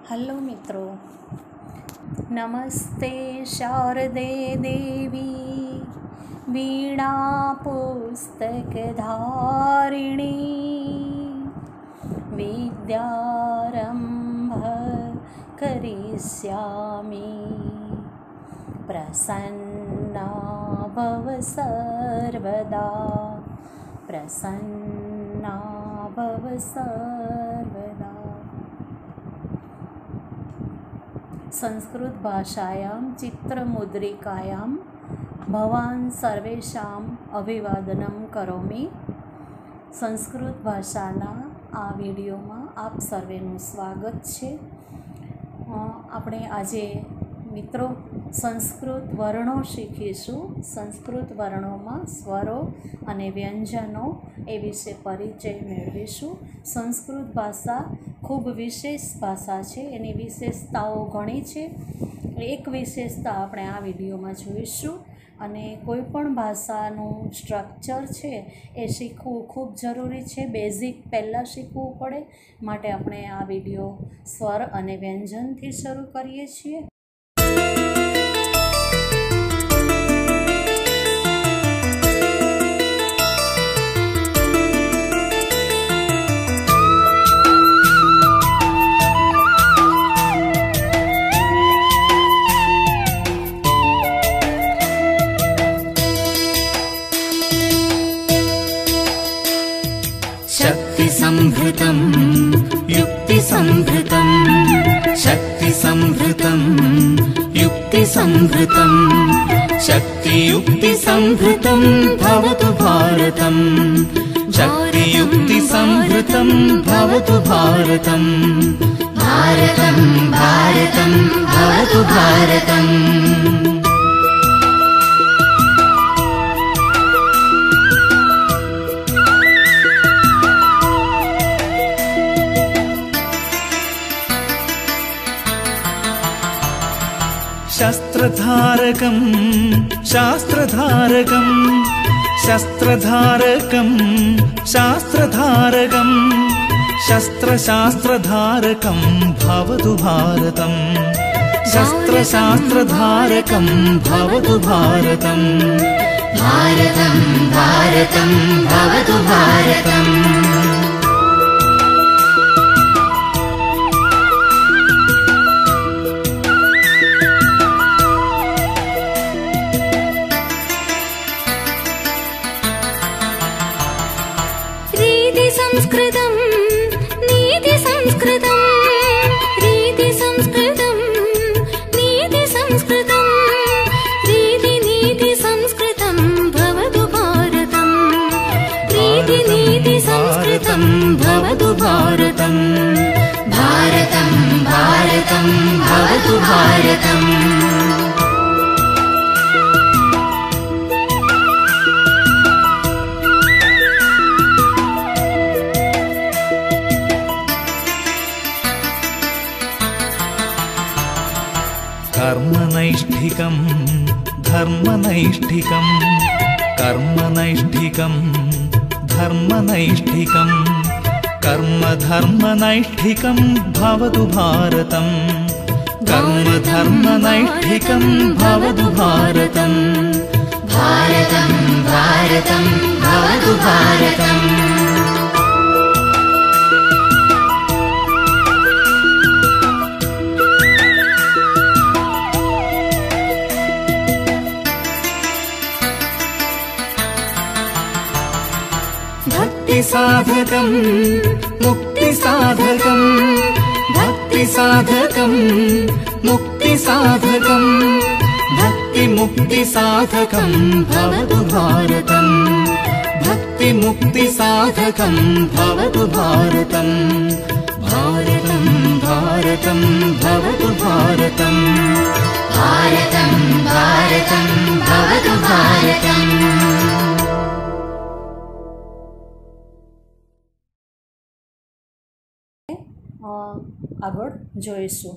Hello मित्रों, नमस्ते शारदे देवी वीणा पुस्तकधारिणी विद्यारंभ करिष्यामि प्रसन्ना भव सर्वदा प्रसन्ना भव सर्वदा। संस्कृत भाषायां चित्रमुद्रिकायां भवान् सर्वेषां अभिवादनं करोमि। संस्कृत भाषाना आ विडियोमां आप सर्वेનું સ્વાગત છે। આપણે આજે મિત્રો સંસ્કૃત વર્ણો શીખીશું। સંસ્કૃત વર્ણોમાં સ્વરો અને વ્યંજનો એ વિશે પરિચય મેળવીશું। સંસ્કૃત ભાષા ખૂબ વિશેષ ભાષા છે, એની વિશેષતાઓ ઘણી છે। એક વિશેષતા આપણે આ વિડીયોમાં જોઈશું અને કોઈપણ ભાષાનું સ્ટ્રક્ચર છે એ શીખવું ખૂબ જરૂરી છે। બેઝિક પહેલાં શીખવું પડે, માટે આપણે આ વિડીયો સ્વર અને વ્યંજનથી શરૂ કરીએ છીએ। शक्तिसंभृतं युक्तिसंभृतं शक्तिसंभृतं युक्तिसंभृतं शक्तियुक्तिसंभृतं भवतु भारतं शक्तियुक्तिसंभृतं भवतु भारतं भारतं भारतं भवतु भारतम्। शस्त्रधारकं शास्त्रधारकं शस्त्रधारकं शास्त्रधारकं शस्त्रशास्त्रधारकं भवतु भारतं शस्त्रशास्त्रधारकं भवतु भारतं भारतं भारतं भवतु भारतम्। संस्कृतं नीति संस्कृतं रीति संस्कृतं नीति संस्कृतं रीति नीति संस्कृतं भवतु भारतं रीति नीति संस्कृतं भवतु भारतं भारतं भारतं भवतु भारतम्। कर्मनैष्ठिकं धर्मनैष्ठिकं कर्मनैष्ठिकं धर्मनैष्ठिकं कर्मधर्मनैष्ठिकं भवतु भारतं कर्मधर्मनैष्ठिकं भवतु भारतं भारतं भारतं भवतु भारतम्। भक्तिसाधकं मुक्तिसाधकं भक्तिसाधकं मुक्तिसाधकं भक्तिमुक्तिसाधकं भवतु भारतं भक्तिमुक्तिसाधकं भवतु भारतं भारतं भारतं भवतु भारतं भारतं भारतं भवतु भारतम्। આગળ જોઈશું।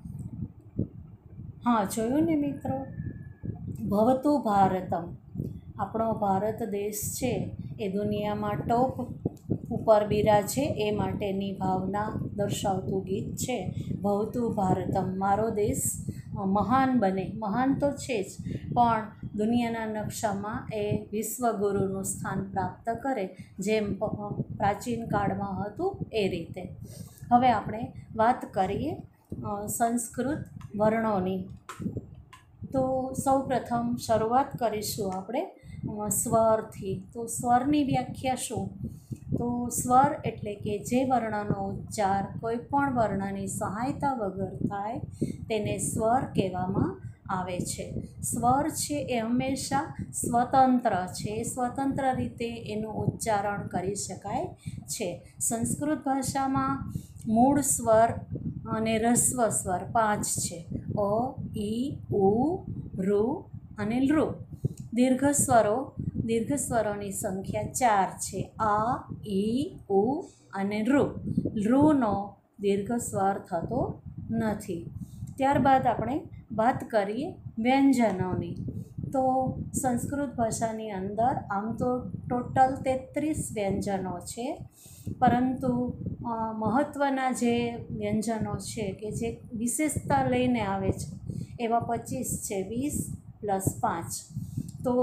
હા, જોયું ને મિત્રો, ભવતુ ભારતમ, આપણો ભારત દેશ છે એ દુનિયામાં ટોપ ઉપર બિરાજે એ માટેની ભાવના દર્શાવતું ગીત છે ભવતું ભારતમ. મારો દેશ મહાન બને, મહાન તો છે જ, પણ દુનિયાના નકશામાં એ વિશ્વગુરુનું સ્થાન પ્રાપ્ત કરે, જેમ પ્રાચીન કાળમાં હતું એ રીતે. હવે આપણે વાત કરીએ સંસ્કૃત વર્ણોની. તો સૌપ્રથમ શરૂઆત કરીશું આપણે સ્વરથી. તો સ્વરની વ્યાખ્યા શું? તો સ્વર એટલે કે જે વર્ણનો ઉચ્ચાર કોઈ પણ વર્ણની સહાયતા વગર થાય તેને સ્વર કહેવામાં આવે છે. સ્વર છે એ હંમેશા સ્વતંત્ર છે, સ્વતંત્ર રીતે એનું ઉચ્ચારણ કરી શકાય છે. સંસ્કૃત ભાષામાં મૂળ સ્વર અને રસ્વ સ્વર 5 છે: અ, ઈ, ઉ, ઋ અને લૃ. દીર્ઘસ્વરોની સંખ્યા 4 છે: આ, ઈ, ઉ અને ઋ. લૃનો દીર્ઘ સ્વર થતો નથી. ત્યારબાદ આપણે વાત કરીએ વ્યંજનોની. તો સંસ્કૃત ભાષાની અંદર આમ તો ટોટલ 33 વ્યંજનો છે, પરંતુ મહત્ત્વના જે વ્યંજનો છે કે જે વિશેષતા લઈને આવે છે એવા 25 છે, 20 + 5. તો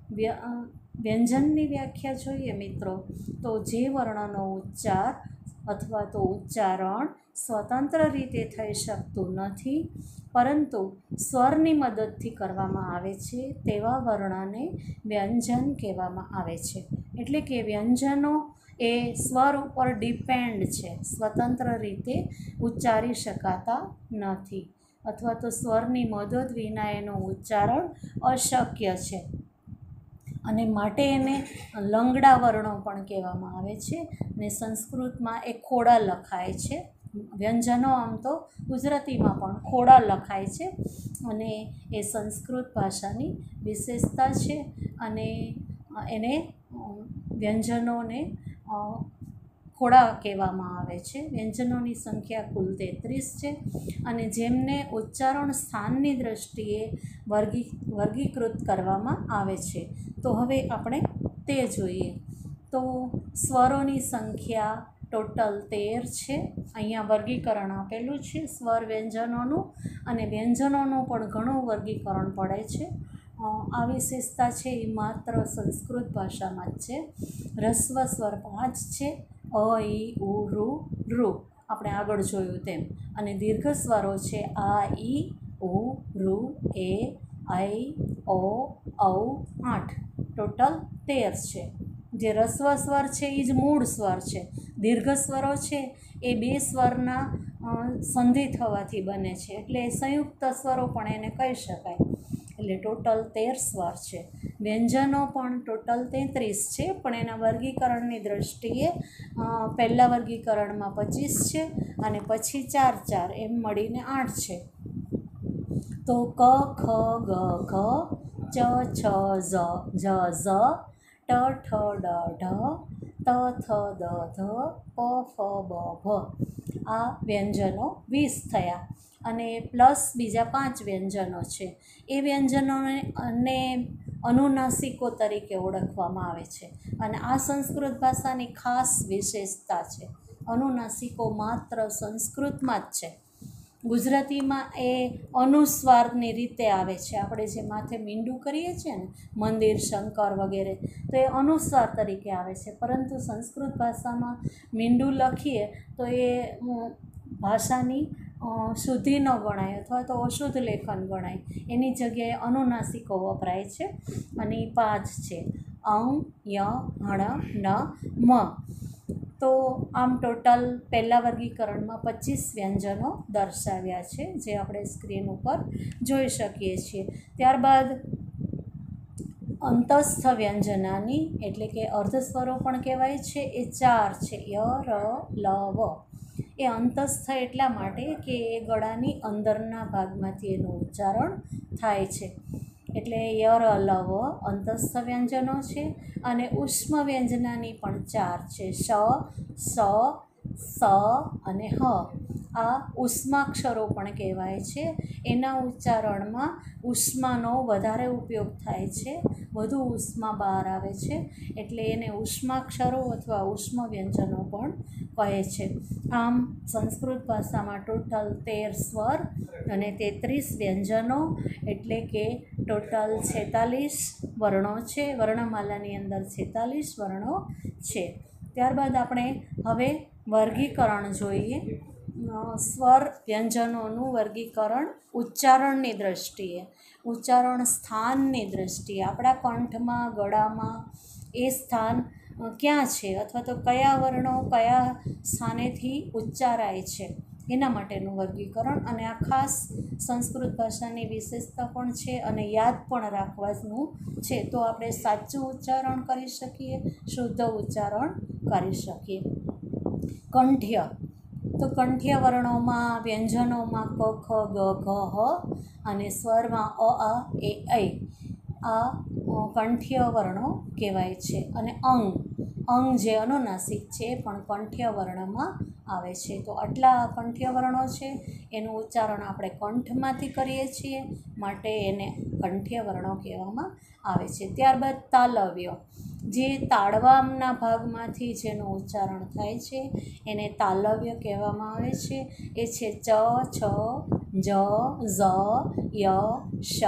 વ્યંજનની વ્યાખ્યા જોઈએ મિત્રો, તો જે વર્ણનો ઉચ્ચાર અથવા તો ઉચ્ચારણ સ્વતંત્ર રીતે થઈ શકતું નથી, પરંતુ સ્વરની મદદથી કરવામાં આવે છે, તેવા વર્ણને વ્યંજન કહેવામાં આવે છે. એટલે કે વ્યંજનો એ સ્વર ઉપર ડિપેન્ડ છે, સ્વતંત્ર રીતે ઉચ્ચારી શકાતા નથી, અથવા તો સ્વરની મદદ વિના એનું ઉચ્ચારણ અશક્ય છે, અને માટે એને લંગડા વર્ણો પણ કહેવામાં આવે છે. ને સંસ્કૃતમાં એ ખોડા લખાય છે. વ્યંજનો આમ તો ગુજરાતીમાં પણ ખોડા લખાય છે, અને એ સંસ્કૃત ભાષાની વિશેષતા છે. અને એને વ્યંજનોને ખોડા કહેવામાં આવે છે. વ્યંજનોની સંખ્યા કુલ 33 છે, અને જેમને ઉચ્ચારણ સ્થાનની દ્રષ્ટિએ વર્ગીકૃત કરવામાં આવે છે. તો હવે આપણે તે જોઈએ. તો સ્વરોની સંખ્યા ટોટલ 13 છે. અહીંયા વર્ગીકરણ આપેલું છે સ્વર વ્યંજનોનું, અને વ્યંજનોનું પણ ઘણું વર્ગીકરણ પડે છે. આ વિશેષતા છે એ માત્ર સંસ્કૃત ભાષામાં જ છે. રસ્વ સ્વર 5 છે: અ, ઈ, ઉ, ઋ. આપણે આગળ જોયું તેમ. અને દીર્ઘ સ્વરો છે: આ, ઈ, ઉ, ઋ, એ, ઐ, ઓ, ઔ. 8. ટોટલ 13 છે. જે રસ્વ સ્વર છે એ જ મૂળ સ્વર છે. દીર્ઘ સ્વરો છે એ 2 સ્વરના સંધિ થવાથી બને છે, એટલે સંયુક્ત સ્વરો પણ એને કહી શકાય. એટલે ટોટલ 13 સ્વર છે. વ્યંજનો પણ ટોટલ 33 છે, પણ એના વર્ગીકરણની દ્રષ્ટિએ પહેલાં વર્ગીકરણમાં 25 છે, અને પછી 4 4 એમ મળીને 8 છે. તો ક, ખ, ગ, ઘ, ચ, છ, ઝ, ઝ, ટ, ઠ, ડ, ઢ, ત, થ, દ, ધ, પ, ફ, બ, ભ. આ વ્યંજનો 20 થયા, અને પ્લસ બીજા 5 વ્યંજનો છે. એ વ્યંજનોને અનુનાસિકો તરીકે ઓળખવામાં આવે છે, અને આ સંસ્કૃત ભાષાની ખાસ વિશેષતા છે. અનુનાસિકો માત્ર સંસ્કૃતમાં જ છે. ગુજરાતીમાં એ અનુસ્વારની રીતે આવે છે. આપણે જે માથે મીંડું કરીએ છીએ ને, મંદિર, શંકર વગેરે, તો એ અનુસ્વાર તરીકે આવે છે, પરંતુ સંસ્કૃત ભાષામાં મીંડું લખીએ તો એ ભાષાની શુદ્ધિ ન ગણાય, અથવા તો અશુદ્ધ લેખન ગણાય. એની જગ્યાએ અનુનાસિકો વપરાય છે, અને એ 5 છે: અંગ, ય, હણ, ન, મ. તો આમ ટોટલ પહેલાં વર્ગીકરણમાં 25 વ્યંજનો દર્શાવ્યા છે, જે આપણે સ્ક્રીન ઉપર જોઈ શકીએ છીએ. ત્યારબાદ અંતસ્થ વ્યંજનાની, એટલે કે અર્ધસ્વરો પણ કહેવાય છે, એ 4 છે: ય, ર, લ, વ. એ અંતસ્થ એટલા માટે કે એ ગળાની અંદરના ભાગમાંથી એનું ઉચ્ચારણ થાય છે, એટલે ય, ર, લ, વ અંતસ્થ વ્યંજનો છે. અને ઉષ્મ વ્યંજનાની પણ 4 છે: શ, સ, સ અને હ. આ ઉષ્માક્ષરો પણ કહેવાય છે. એના ઉચ્ચારણમાં ઉષ્માનો વધારે ઉપયોગ થાય છે, વધુ ઉષ્મા બહાર આવે છે, એટલે એને ઉષ્માક્ષરો અથવા ઉષ્મ વ્યંજનો પણ કહે છે. આમ સંસ્કૃત ભાષામાં ટોટલ 13 સ્વર અને 33 વ્યંજનો, એટલે કે ટોટલ 46 વર્ણો છે. વર્ણમાલાની અંદર 46 વર્ણો છે. ત્યારબાદ આપણે હવે વર્ગીકરણ જોઈએ. સ્વર વ્યંજનોનું વર્ગીકરણ ઉચ્ચારણની દૃષ્ટિએ, ઉચ્ચારણ સ્થાનની દૃષ્ટિએ, આપણા કંઠમાં, ગળામાં એ સ્થાન ક્યાં છે અથવા તો કયા વર્ણો કયા સ્થાનેથી ઉચ્ચારાય છે એના માટેનું વર્ગીકરણ. અને આ ખાસ સંસ્કૃત ભાષાની વિશેષતા પણ છે અને યાદ પણ રાખવાનું છે, તો આપણે સાચું ઉચ્ચારણ કરી શકીએ, શુદ્ધ ઉચ્ચારણ કરી શકીએ. કંઠ્ય, તો કંઠ્ય વર્ણોમાં, વ્યંજનોમાં ક, ખ, ગ, ઘ, હ અને સ્વરમાં અ, આ, એ, ઐ, આ કંઠ્ય વર્ણો કહેવાય છે. અને અંગ, અંગ જે અનુનાસિક છે પણ કંઠ્ય વર્ણમાં આવે છે. તો આટલા કંઠ્ય વર્ણો છે, એનું ઉચ્ચારણ આપણે કંઠમાંથી કરીએ છીએ, માટે એને કંઠ્ય વર્ણો કહેવામાં આવે છે. ત્યારબાદ તાલવ્ય, જે તાળવાના ભાગમાંથી જેનું ઉચ્ચારણ થાય છે એને તાલવ્ય કહેવામાં આવે છે. એ છે ચ, છ, જ, ઝ, ય, શ,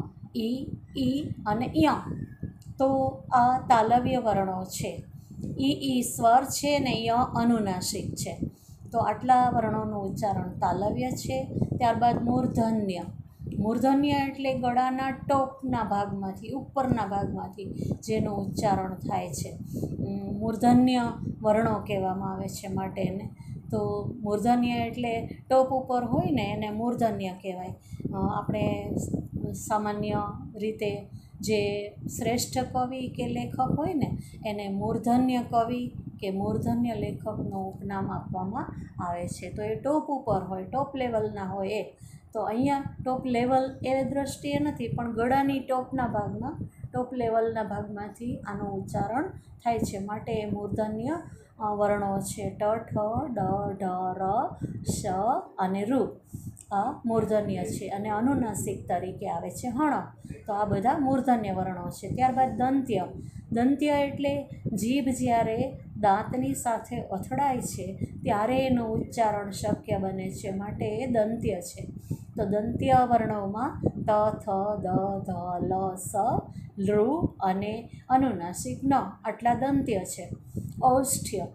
ઈ અને ય. તો આ તાલવ્ય વર્ણો છે. ઈ સ્વર છે ને ય અનુનાસિક છે. તો આટલા વર્ણોનું ઉચ્ચારણ તાલવ્ય છે. ત્યારબાદ મૂર્ધન્ય, મૂર્ધન્ય એટલે ગળાના ટોપના ભાગમાંથી, ઉપરના ભાગમાંથી જેનું ઉચ્ચારણ થાય છે, મૂર્ધન્ય વર્ણો કહેવામાં આવે છે માટે એને. તો મૂર્ધન્ય એટલે ટોપ ઉપર હોય ને એને મૂર્ધન્ય કહેવાય. આપણે સામાન્ય રીતે જે શ્રેષ્ઠ કવિ કે લેખક હોય ને એને મૂર્ધન્ય કવિ કે મૂર્ધન્ય લેખકનું ઉપનામ આપવામાં આવે છે. તો એ ટોપ ઉપર હોય, ટોપ લેવલના હોય એ. તો અહીંયા ટોપ લેવલ એ દૃષ્ટિએ નથી, પણ ગળાની ટોપના ભાગમાં, ટોપ લેવલના ભાગમાંથી આનું ઉચ્ચારણ થાય છે, માટે એ મૂર્ધન્ય વર્ણો છે. ટ, ઠ, ડ, ઢ, ર, શ અને રૂ, આ મૂર્ધન્ય છે અને અનુનાસિક તરીકે આવે છે હણ. તો આ બધા મૂર્ધન્ય વર્ણો છે. ત્યારબાદ દંત્ય, દંત્ય એટલે જીભ જ્યારે દાંતની સાથે અથડાય છે ત્યારે એનું ઉચ્ચારણ શક્ય બને છે, માટે એ દંત્ય છે. તો દંત્ય વર્ણોમાં ત, થ, દ, ધ, લ, સ, લૃ અને અનુનાસિક ન, આટલા દંત્ય છે. ઔષ્ઠ્ય,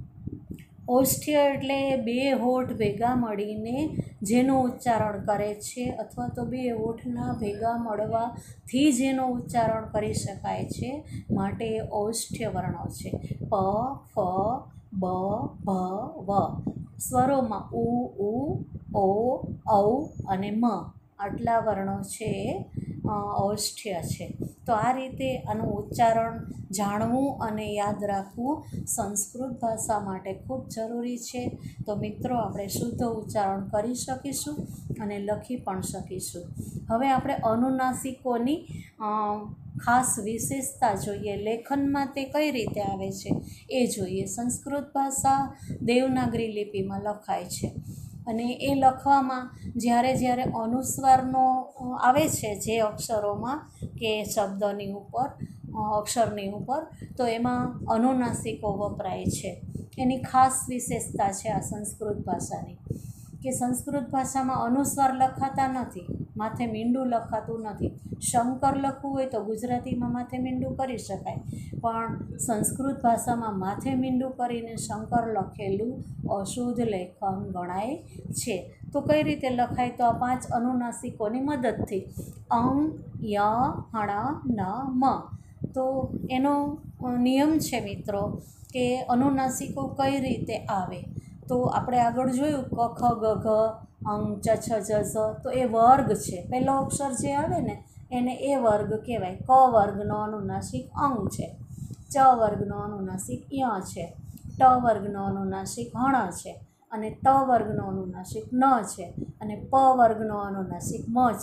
ઔષ્ઠ્ય એટલે બે હોઠ ભેગા મળીને જેનું ઉચ્ચારણ કરે છે અથવા તો બે હોઠના ભેગા મળવાથી જેનું ઉચ્ચારણ કરી શકાય છે, માટે એ ઔષ્ઠ્ય વર્ણો છે. પ, ફ, બ, ભ, વ. સ્વરોમાં ઉ, ઓ, ઔ અને મ, આટલા વર્ણો છે એ ઔષ્ઠ્ય છે. તો આ રીતે આનું ઉચ્ચારણ જાણવું અને યાદ રાખવું સંસ્કૃત ભાષા માટે ખૂબ જરૂરી છે. તો મિત્રો, આપણે શુદ્ધ ઉચ્ચારણ કરી શકીશું અને લખી પણ શકીશું. હવે આપણે અનુનાસિકોની ખાસ વિશેષતા જોઈએ, લેખનમાં તે કઈ રીતે આવે છે એ જોઈએ. સંસ્કૃત ભાષા દેવનાગરી લિપિમાં લખાય છે અને એ લખવામાં જ્યારે અનુસ્વારનો આવે છે જે અક્ષરોમાં કે શબ્દની ઉપર, અક્ષરની ઉપર, તો એમાં અનુનાસિકો વપરાય છે. એની ખાસ વિશેષતા છે આ સંસ્કૃત ભાષાની, કે સંસ્કૃત ભાષામાં અનુસ્વાર લખાતા નથી, માથે મીંડું લખાતું નથી. શંકર લખવું હોય તો ગુજરાતીમાં માથે મીંડું કરી શકાય, પણ સંસ્કૃત ભાષામાં માથે મીંડું કરીને શંકર લખેલું અશુદ્ધ લેખન ગણાય છે. તો કઈ રીતે લખાય? તો આ 5 અનુનાસિકોની મદદથી. અંગ, ય, હણ, ન, મ. તો એનો નિયમ છે મિત્રો કે અનુનાસિકો કઈ રીતે આવે. તો આપણે આગળ જોયું ક, ખ, ગ, ઘ, અંગ, ચ, છ, જ, ઝ. તો એ વર્ગ છે. પહેલો અક્ષર જે આવે ને એને એ વર્ગ કહેવાય. ક વર્ગનો અનુનાસિક અંગ છે, ચ વર્ગનો અનુનાસિક ય છે, ટ વર્ગનો અનુનાસિક હણ છે, અને ત વર્ગનો અનુનાસિક ન છે, અને પ વર્ગનો અનુનાસિક મ છે.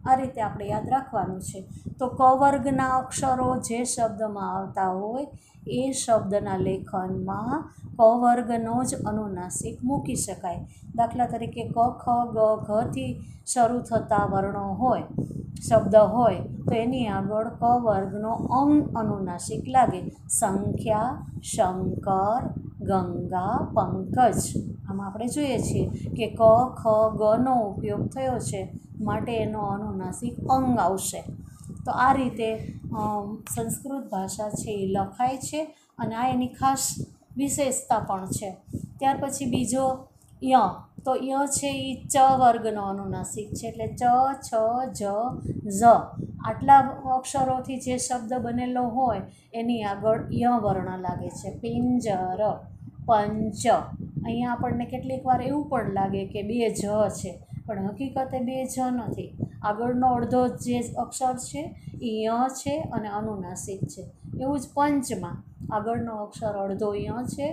આ રીતે આપણે યાદ રાખવાનું છે. તો ક વર્ગના અક્ષરો જે શબ્દમાં આવતા હોય એ શબ્દના લેખનમાં ક વર્ગનો જ અનુનાસિક મૂકી શકાય. દાખલા તરીકે ક ખ ગ ઘથી શરૂ થતા વર્ણો હોય, શબ્દ હોય, તો એની આગળ ક વર્ગનો અંગ અનુનાસિક લાગે. સંખ્યા, શંકર, ગંગા, પંકજ. આમાં આપણે જોઈએ છીએ કે ક ખ ગનો ઉપયોગ થયો છે, માટે એનો અનુનાસિક અંગ આવશે. તો આ રીતે સંસ્કૃત ભાષા છે એ લખાય છે અને આ એની ખાસ વિશેષતા પણ છે. ત્યાર પછી બીજો ય. તો ય છે એ ચ વર્ગનો અનુનાસિક છે, એટલે ચ, છ, જ, ઝ આટલા અક્ષરોથી જે શબ્દ બનેલો હોય એની આગળ ય વર્ણ લાગે છે. પિંજર, પંચ. અહીંયા આપણને કેટલીક વાર એવું પણ લાગે કે 2 જ છે, પણ હકીકતે 2 જ નથી. આગળનો અડધો જે અક્ષર છે એ ય છે અને અનુનાસિક છે. એવું જ પંચમાં આગળનો અક્ષર અડધો ય છે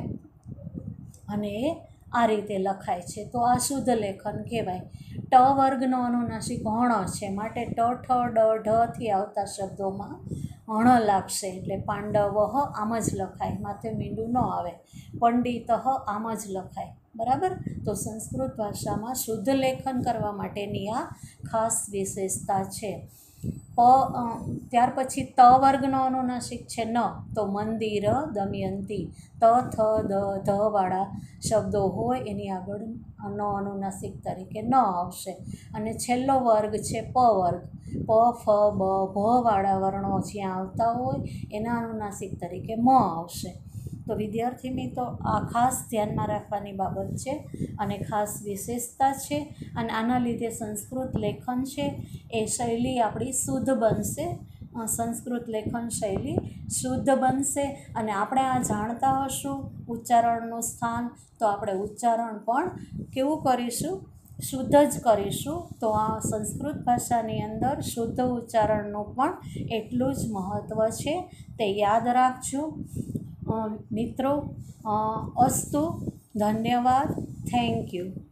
અને એ આ રીતે લખાય છે. તો આ શુદ્ધ લેખન કહેવાય. ટ વર્ગનો અનુનાસિક હણ છે, માટે ટ, ઠ, ડ, ઢથી આવતા શબ્દોમાં હણ લાગશે, એટલે પાંડવ આમ જ લખાય, માથે મીંડું ન આવે. પંડિત આમ જ લખાય. બરાબર. તો સંસ્કૃત ભાષામાં શુદ્ધ લેખન કરવા માટેની આ ખાસ વિશેષતા છે. ત્યાર પછી ત વર્ગનો અનુનાસિક છે ન. તો મંદિર, દમયંતી. ત, થ, દ, ધવાળા શબ્દો હોય એની આગળ નો અનુનાસિક તરીકે ન આવશે. અને છેલ્લો વર્ગ છે પ વર્ગ. પ, ફ, બ, ભવાળા વર્ણો જ્યાં આવતા હોય એના અનુનાસિક તરીકે મ આવશે. તો વિદ્યાર્થી મિત્રો, આ ખાસ ધ્યાનમાં રાખવાની બાબત છે અને ખાસ વિશેષતા છે. અને આના લીધે સંસ્કૃત લેખન છે એ શૈલી આપણી શુદ્ધ બનશે. સંસ્કૃત લેખન શૈલી શુદ્ધ બનશે અને આપણે આ જાણતા હશું ઉચ્ચારણનું સ્થાન, તો આપણે ઉચ્ચારણ પણ કેવું કરીશું? શુદ્ધ જ કરીશું. તો આ સંસ્કૃત ભાષાની અંદર શુદ્ધ ઉચ્ચારણનું પણ એટલું જ મહત્ત્વ છે, તે યાદ રાખજો મિત્રો. અસ્તુ. ધન્યવાદ. Thank you.